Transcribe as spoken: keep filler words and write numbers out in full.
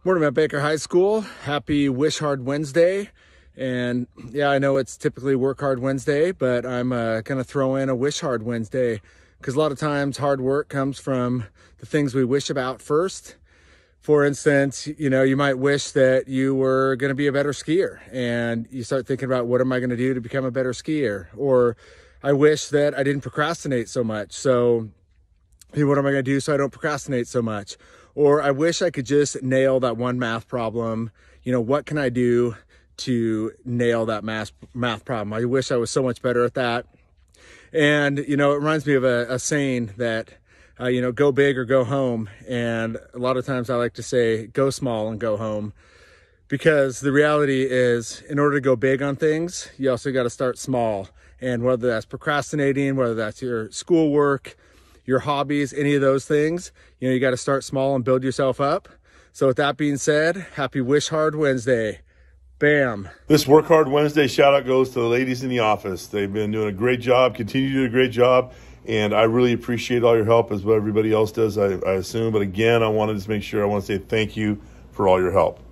Morning at Baker High School. Happy Wish Hard Wednesday. And yeah, I know it's typically Work Hard Wednesday, but I'm uh, going to throw in a Wish Hard Wednesday because a lot of times hard work comes from the things we wish about first. For instance, you know, you might wish that you were going to be a better skier and you start thinking about what am I going to do to become a better skier? Or I wish that I didn't procrastinate so much. So hey, what am I going to do so I don't procrastinate so much? Or I wish I could just nail that one math problem. You know, what can I do to nail that math math problem? I wish I was so much better at that. And, you know, it reminds me of a, a saying that, uh, you know, go big or go home. And a lot of times I like to say, go small and go home. Because the reality is, in order to go big on things, you also got to start small. And whether that's procrastinating, whether that's your schoolwork, your hobbies, any of those things, you know, you got to start small and build yourself up. So with that being said, happy Wish Hard Wednesday. Bam. This Work Hard Wednesday shout out goes to the ladies in the office. They've been doing a great job, continue to do a great job, and I really appreciate all your help as what everybody else does, I, I assume. But again, I wanted to make sure, I want to say thank you for all your help.